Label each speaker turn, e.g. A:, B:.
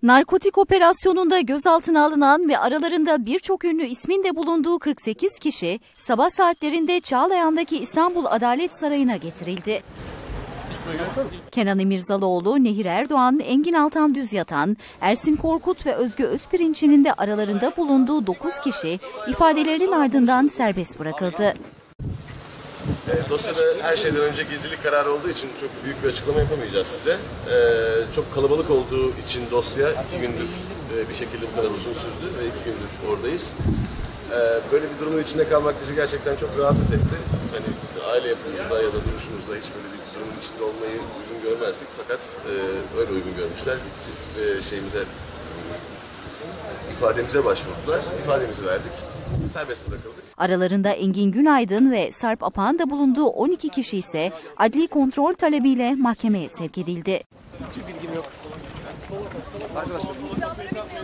A: Narkotik operasyonunda gözaltına alınan ve aralarında birçok ünlü ismin de bulunduğu 48 kişi sabah saatlerinde Çağlayan'daki İstanbul Adalet Sarayı'na getirildi. Kenan İmirzalıoğlu, Nehir Erdoğan, Engin Altan Düzyatan, Ersin Korkut ve Özgü Özpirinç'in de aralarında bulunduğu 9 kişi ifadelerinin ardından serbest bırakıldı.
B: Dosyada her şeyden önce gizlilik kararı olduğu için çok büyük bir açıklama yapamayacağız size. Çok kalabalık olduğu için dosya 2 gündür bir şekilde bu kadar uzun sürdü ve 2 gündür oradayız. Böyle bir durumun içinde kalmak bizi gerçekten çok rahatsız etti. Hani aile yapımızda ya da duruşumuzda hiç böyle bir durumun içinde olmayı uygun görmezdik. Fakat öyle uygun görmüşler. Gitti ifademize başvurdular. İfademizi verdik. Serbest bırakıldık.
A: Aralarında Engin Günaydın ve Sarp Apak'ın da bulunduğu 12 kişi ise adli kontrol talebiyle mahkemeye sevk edildi.
C: Hiçbir bilgim yok. Arkadaşlar.